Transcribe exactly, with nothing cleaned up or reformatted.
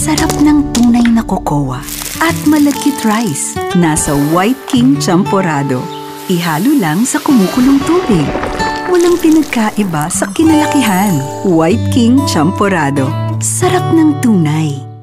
sarap ng tunay na kokowa at malagkit rice. Nasa White King Champorado. Ihalo lang sa kumukulong tubig. Walang pinagkaiba sa kinalakihan. White King Champorado. Sarap ng tunay.